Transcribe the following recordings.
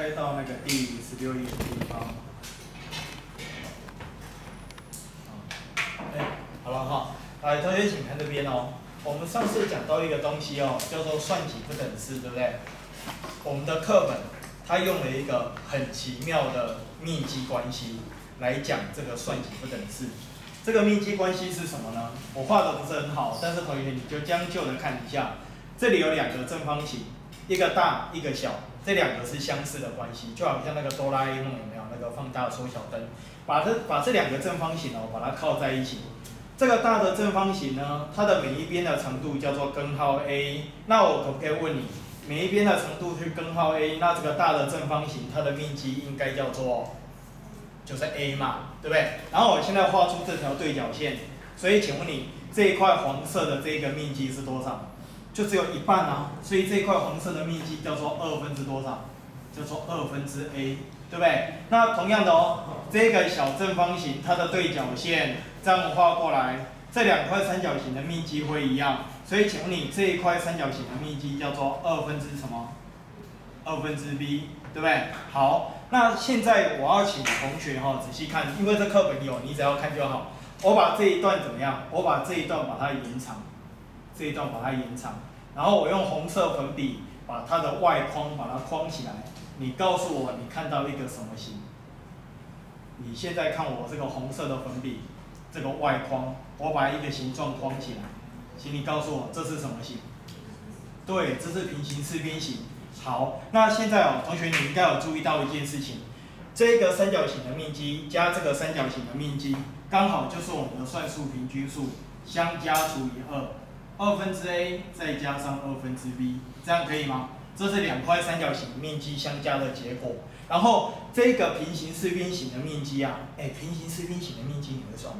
开到那个第16页的地方。好了哈，来，同学请看这边哦。我们上次讲到一个东西哦，叫做算几不等式，对不对？我们的课本它用了一个很奇妙的密集关系来讲这个算几不等式。这个密集关系是什么呢？我画的不是很好，但是同学你就将就的看一下，这里有两个正方形，一个大一个小，这两个是相似的关系，就好像那个哆啦 A 梦有没有那个放大缩小灯，把这两个正方形哦，把它靠在一起。这个大的正方形呢，它的每一边的长度叫做根号 A。那我可不可以问你，每一边的长度是根号 A， 那这个大的正方形它的面积应该叫做就是 A 嘛，对不对？然后我现在画出这条对角线，所以请问你这一块黄色的这个面积是多少？就只有一半啊，所以这一块黄色的面积叫做2分之多少？叫做2分之 A， 对不对？那同样的哦，这个小正方形它的对角线这样画过来，这两块三角形的面积会一样，所以请问你这一块三角形的面积叫做2分之什么？2分之 B， 对不对？好，那现在我要请同学仔细看，因为这课本有，你只要看就好。我把这一段怎么样？我把这一段把它延长，这一段把它延长，然后我用红色粉笔把它的外框把它框起来。你告诉我，你看到一个什么形？你现在看我这个红色的粉笔，这个外框，我把一个形状框起来，请你告诉我这是什么形？对，这是平行四边形。好，那现在哦，同学你应该有注意到一件事情，这个三角形的面积加这个三角形的面积，刚好就是我们的算术平均数，相加除以2，2分之 A 再加上2分之 B， 这样可以吗？这是两块三角形面积相加的结果。然后这个平行四边形的面积啊，平行四边形的面积你会算吗？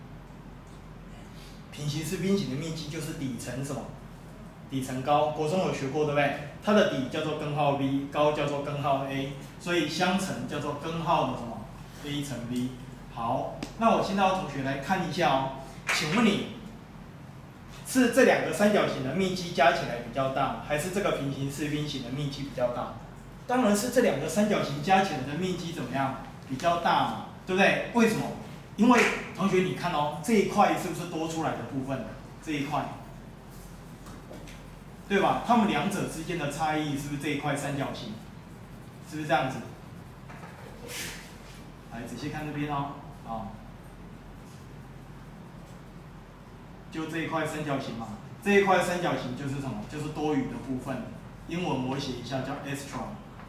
平行四边形的面积就是底乘什么？底乘高，国中有学过对不对？它的底叫做根号 B， 高叫做根号 A， 所以相乘叫做根号的什么 A 乘 B。好，那我现在要同学来看一下哦，请问你是这两个三角形的面积加起来比较大，还是这个平行四边形的面积比较大？当然是这两个三角形加起来的面积怎么样？比较大嘛，对不对？为什么？因为同学你看哦，这一块是不是多出来的部分？这一块。对吧？它们两者之间的差异是不是这一块三角形？是不是这样子？来仔细看这边哦，就这一块三角形嘛，这一块三角形就是什么？就是多余的部分。英文我写一下叫 extra，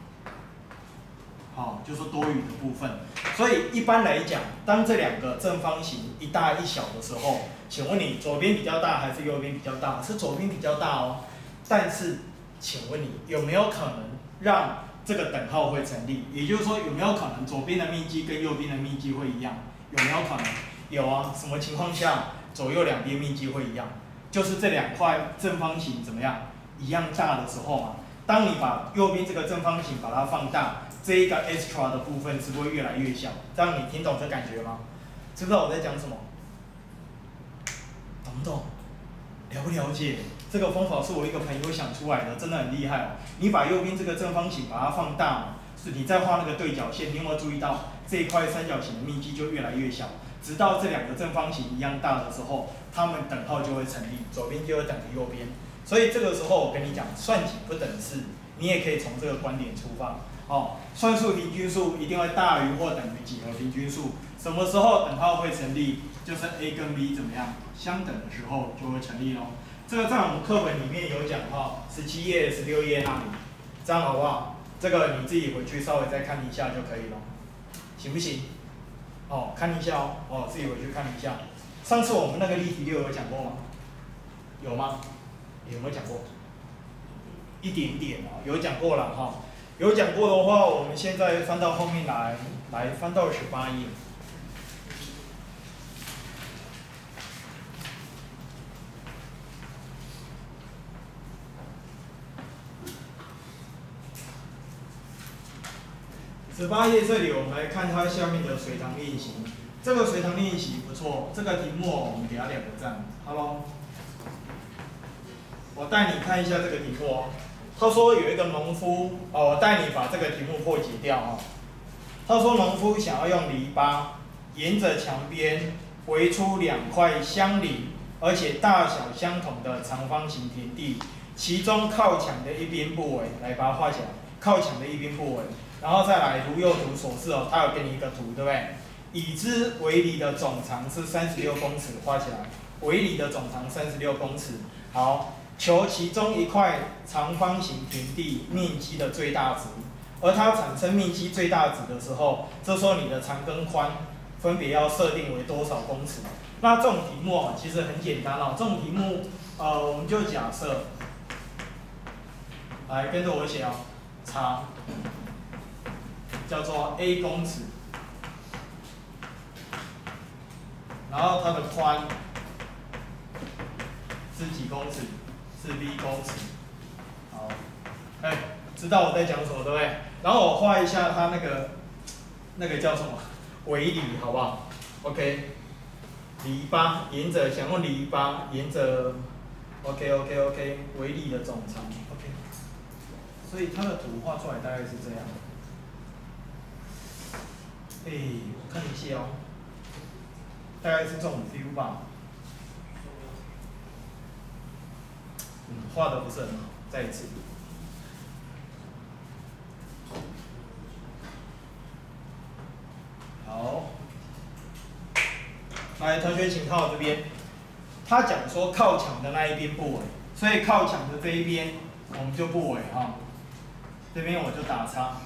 好，就是多余的部分。所以一般来讲，当这两个正方形一大一小的时候，请问你左边比较大还是右边比较大？是左边比较大哦。但是，请问你有没有可能让这个等号会成立？也就是说，有没有可能左边的面积跟右边的面积会一样？有没有可能？有啊。什么情况下左右两边面积会一样？就是这两块正方形怎么样一样大的时候嘛。当你把右边这个正方形把它放大，这一个 extra 的部分是不是会越来越小？这样你听懂这感觉吗？知不知道我在讲什么？懂不懂？了不了解？这个方法是我一个朋友想出来的，真的很厉害哦。你把右边这个正方形把它放大嘛，是你再画那个对角线，你有没有注意到这一块三角形的面积就越来越小，直到这两个正方形一样大的时候，它们等号就会成立，左边就会等于右边。所以这个时候我跟你讲，算几不等式，你也可以从这个观点出发。算术平均数一定会大于或等于几何平均数。什么时候等号会成立？就是 A 跟 B 怎么样相等的时候就会成立咯。这个在我们课本里面有讲17页、16页那里，这样好不好？这个你自己回去稍微再看一下就可以了，行不行？看一下自己回去看一下。上次我们那个例题6有讲过吗？有吗？有没有讲过？一点点有讲过了有讲过的话，我们现在翻到后面来翻到18页。18页这里，我们来看它下面的随堂练习。这个随堂练习不错，这个题目我们给它2个赞，好咯。我带你看一下这个题目他说有一个农夫，我带你把这个题目破解掉哦。他说农夫想要用篱笆沿着墙边围出2块相邻而且大小相同的长方形田地，其中靠墙的一边不围，来把它画起来。靠墙的一边不围，然后再来如右图所示哦，他有给你一个图，对不对？已知围篱的总长是36公尺，画起来。围篱的总长36公尺。好，求其中一块长方形田地面积的最大值，而它产生面积最大值的时候，这时候你的长跟宽分别要设定为多少公尺？那这种题目其实很简单哦，这种题目我们就假设，来跟着我写哦，长叫做 A 公尺，然后它的宽是几公尺？是 B 公尺。好，知道我在讲什么对不对？然后我画一下它那个叫什么围篱，好不好 ？OK， 篱笆沿着想用篱笆沿着 OK， 围篱的总长 OK， 所以它的图画出来大概是这样。我看一下哦，大概是这种 feel 吧。画的不是很好，再一次。好，来，同学请看我这边，他讲说靠墙的那一边不围，所以靠墙的这一边我们就不围哈，这边我就打叉。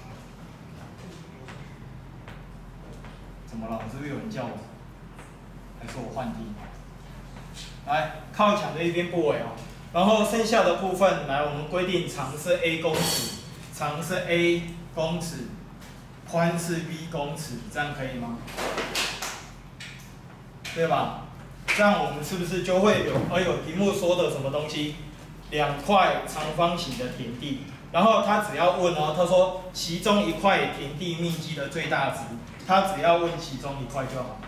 怎么了？是不是有人叫我？还是我换题？来，靠墙的一边不围哦。然后剩下的部分，来，我们规定长是 A 公尺，长是 A 公尺，宽是 B 公尺，这样可以吗？对吧？这样我们是不是就会有题目说的什么东西？2块长方形的田地，然后他只要问哦，他说其中一块田地面积的最大值，他只要问其中一块就好。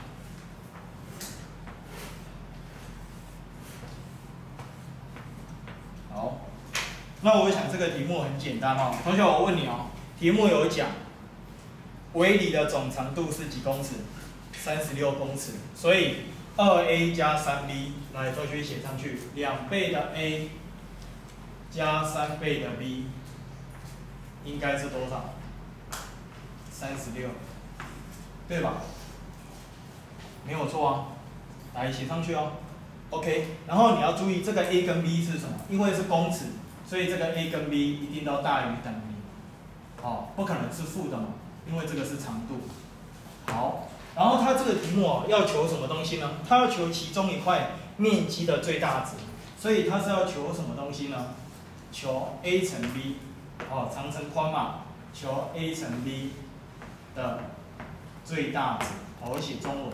好，那我想这个题目很简单哦，同学，我问你哦，题目有讲围篱的总长度是几公尺？36公尺，所以2A 加 3B， 来，同学写上去，2倍的 A 加3倍的 B， 应该是多少？36，对吧？没有错啊，来写上去哦。OK， 然后你要注意这个 A 跟 B 是什么？因为是公尺，所以这个 A 跟 B 一定都大于等于，不可能是负的嘛，因为这个是长度。好，然后它这个题目要求什么东西呢？它要求其中一块面积的最大值，所以它是要求什么东西呢？求 A 乘 B， 长乘宽嘛，求 A 乘 B 的最大值。我写中文。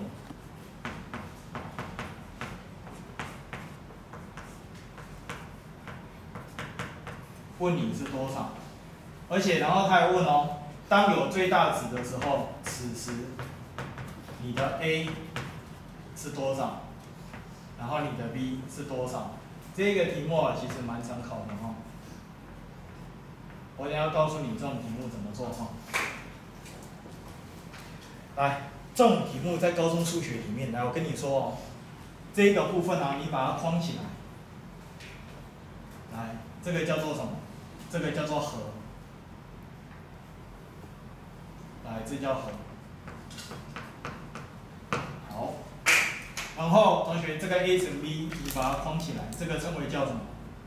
问你是多少？而且然后他还问哦，当有最大值的时候，此时你的 A 是多少？然后你的 B 是多少？这个题目其实蛮常考的哈。我等下告诉你这种题目怎么做哈。来，这种题目在高中数学里面，来我跟你说哦，这个部分你把它框起来。来，这个叫做什么？这个叫做和。来，这叫和。好，然后同学，这个 A 乘 B， 你把它框起来，这个称为叫什么？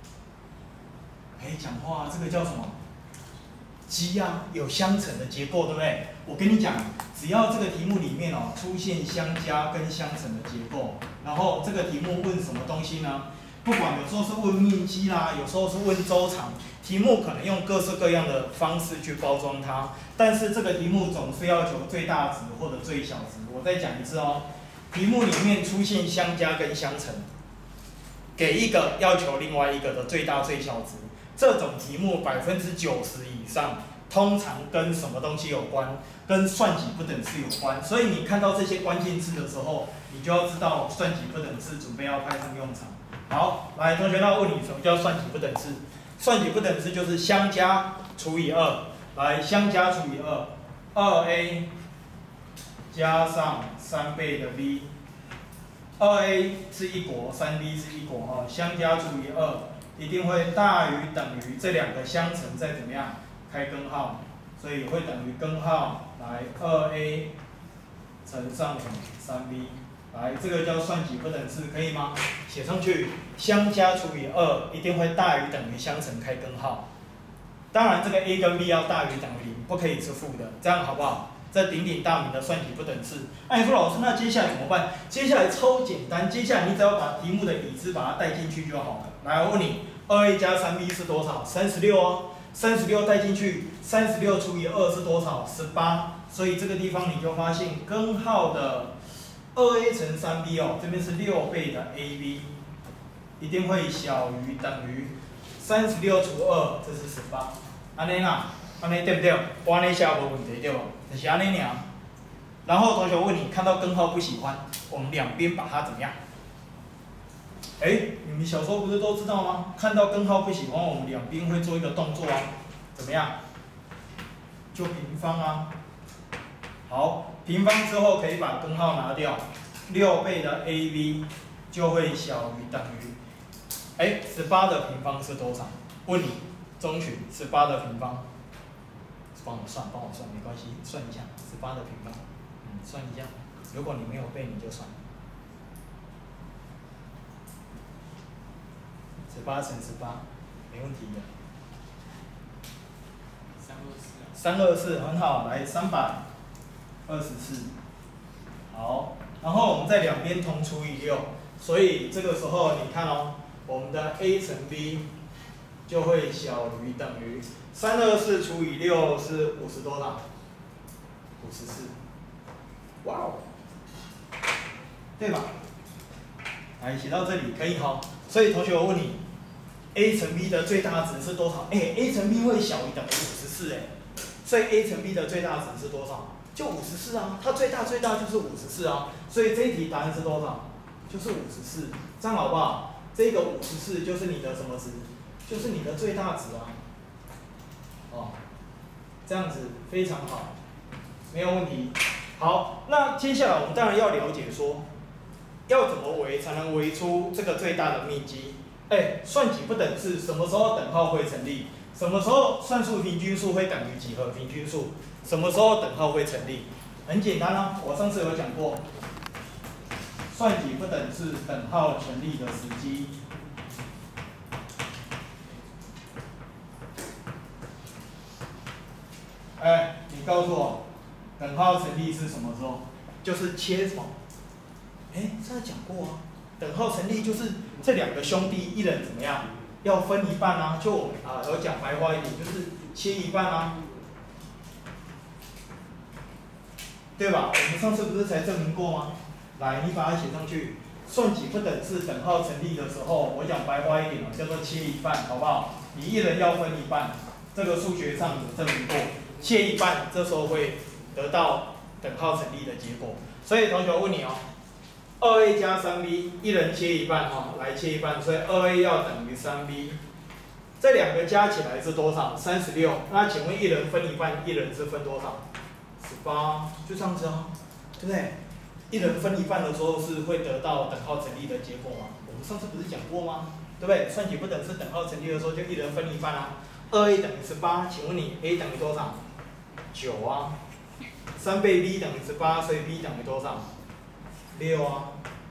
讲话，这个叫什么？积啊，有相乘的结构，对不对？我跟你讲，只要这个题目里面出现相加跟相乘的结构，然后这个题目问什么东西呢？不管有时候是问面积啦，有时候是问周长，题目可能用各式各样的方式去包装它，但是这个题目总是要求最大值或者最小值。我再讲一次哦，题目里面出现相加跟相乘，给一个要求另外一个的最大最小值，这种题目90%以上通常跟什么东西有关？跟算几不等式有关。所以你看到这些关键字的时候，你就要知道算几不等式准备要派上用场。好，来，同学，那我问你，什么叫算几不等式？ 算几不等式就是相加除以2，来相加除以2，2a 加上3倍的 b，2a 是一国，3b 是一国哈，相加除以2一定会大于等于这两个相乘再怎么样开根号，所以会等于根号来2a 乘上什么 3b。来，这个叫算几不等式，可以吗？写上去，相加除以2一定会大于等于相乘开根号。当然，这个 a 跟 b 要大于等于0，不可以是负的，这样好不好？这鼎鼎大名的算几不等式。你说老师，那接下来怎么办？接下来超简单，接下来你只要把题目的已知把它带进去就好了。来，我问你，2a 加 3b 是多少？36哦，36带进去，36除以2是多少？18。所以这个地方你就发现根号的2a 乘 3b 哦，这边是6倍的 ab， 一定会小于等于36除2，这是18。安尼啦，安尼对不对？我安尼写无问题对不？就是安尼尔。然后同学问你，看到根号不喜欢，我们两边把它怎么样？你们小时候不是都知道吗？看到根号不喜欢，我们两边会做一个动作啊，怎么样？就平方啊。好，平方之后可以把根号拿掉，6倍的 ab 就会小于等于，18的平方是多少？问你，中群18的平方，帮我算，没关系，算一下18的平方，算一下，如果你没有背你就算，18乘18，没问题的。324，很好，来324，好，然后我们在两边同除以6，所以这个时候你看哦，我们的 a 乘 b 就会小于等于324除以6是50多少？54，哇哦，对吧？来写到这里可以哈，所以同学我问你 ，a 乘 b 的最大值是多少？a 乘 b 会小于等于54所以 a 乘 b 的最大值是多少？就54啊，它最大就是54啊，所以这一题答案是多少？就是54，这样好不好？这个54就是你的什么值？就是你的最大值啊。这样子非常好，没有问题。好，那接下来我们当然要了解说，要怎么围才能围出这个最大的密集？算几不等式什么时候等号会成立？什么时候算术平均数会等于几何平均数？什么时候等号会成立？很简单啊，我上次有讲过，算几不等式等号成立的时机。你告诉我，等号成立是什么时候？就是切什么？上次讲过啊，等号成立就是这两个兄弟一人怎么样？要分一半啊，就我们有讲白话一点，就是切一半啊，对吧？我们上次不是才证明过吗？来，你把它写上去。算几不等式等号成立的时候，我讲白话一点叫做切一半，好不好？你一人要分一半，这个数学上有证明过，切一半，这时候会得到等号成立的结果。所以同学问你哦。2a 加 3b， 一人切一半来切一半，所以 2a 要等于 3b， 这两个加起来是多少？36。那请问一人分一半，一人是分多少？18，就这样子啊，对不对？一人分一半的时候是会得到等号成立的结果吗？我们上次不是讲过吗？对不对？算几不等式等号成立的时候就一人分一半啊。2a 等于18，请问你 a 等于多少？9啊。3倍 b 等于18，所以 b 等于多少？6啊，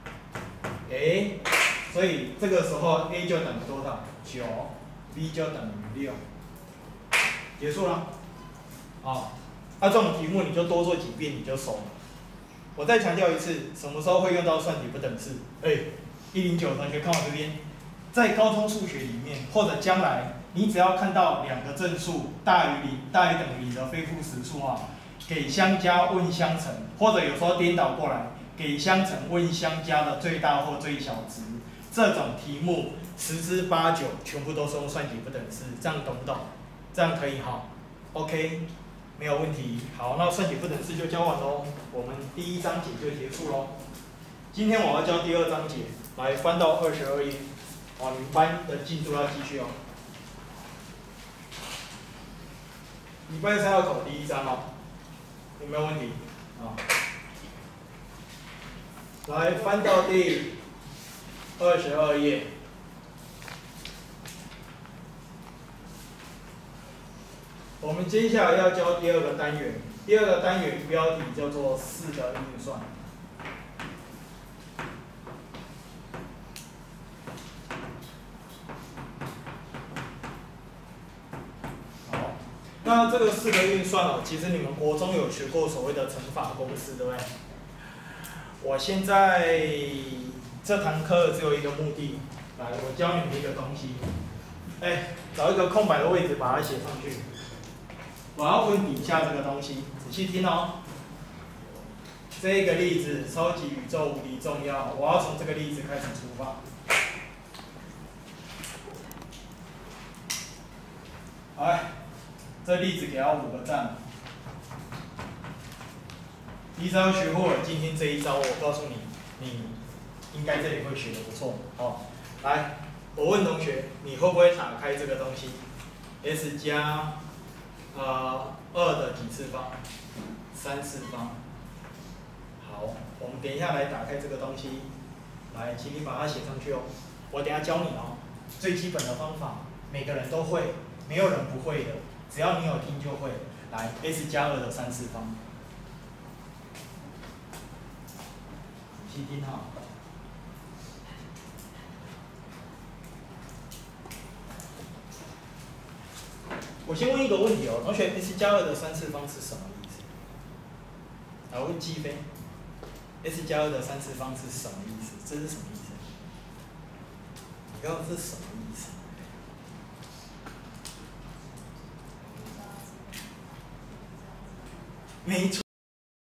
所以这个时候 a 就等于多少？9，b 就等于6，结束了。这种题目你就多做几遍你就熟了。我再强调一次，什么时候会用到算几不等式？109同学看我这边，在高中数学里面，或者将来你只要看到两个正数大于0、大于等于0的非负实数给相加问相乘，或者有时候颠倒过来。给相乘问相加的最大或最小值，这种题目10之8、9全部都是用算几不等式，这样懂不懂？这样可以哈 ？OK， 没有问题。好，那算几不等式就教完喽，我们第1章节就结束喽。今天我要教第2章节，来翻到22页，你们班的进度要继续哦。 礼拜三要考第1章哦，有没有问题？啊，来翻到第22页。我们接下来要教第2个单元，第2个单元标题叫做4的运算。好，那这个4个运算哦，其实你们国中有学过所谓的乘法公式，对不对？我现在这堂课只有一个目的，来，我教你们一个东西，找一个空白的位置把它写上去。我要问底下这个东西，仔细听哦。这一个例子超级宇宙无敌重要，我要从这个例子开始出发。来，这例子给他5个赞。第一招学会了，今天这一招我告诉你，你应该这里会学得不错哦。来，我问同学，你会不会打开这个东西 ？S 加2的几次方？3次方。好，我们等一下来打开这个东西，来，请你把它写上去哦。我等一下教你哦，最基本的方法，每个人都会，没有人不会的，只要你有听就会。来 ，S 加2的3次方，仔细听哈。我先问一个问题哦，同学 ，S 加2的3次方是什么意思？来问季飞 ，S 加2的3次方是什么意思？这是什么意思？你告诉我这是什么意思？没错。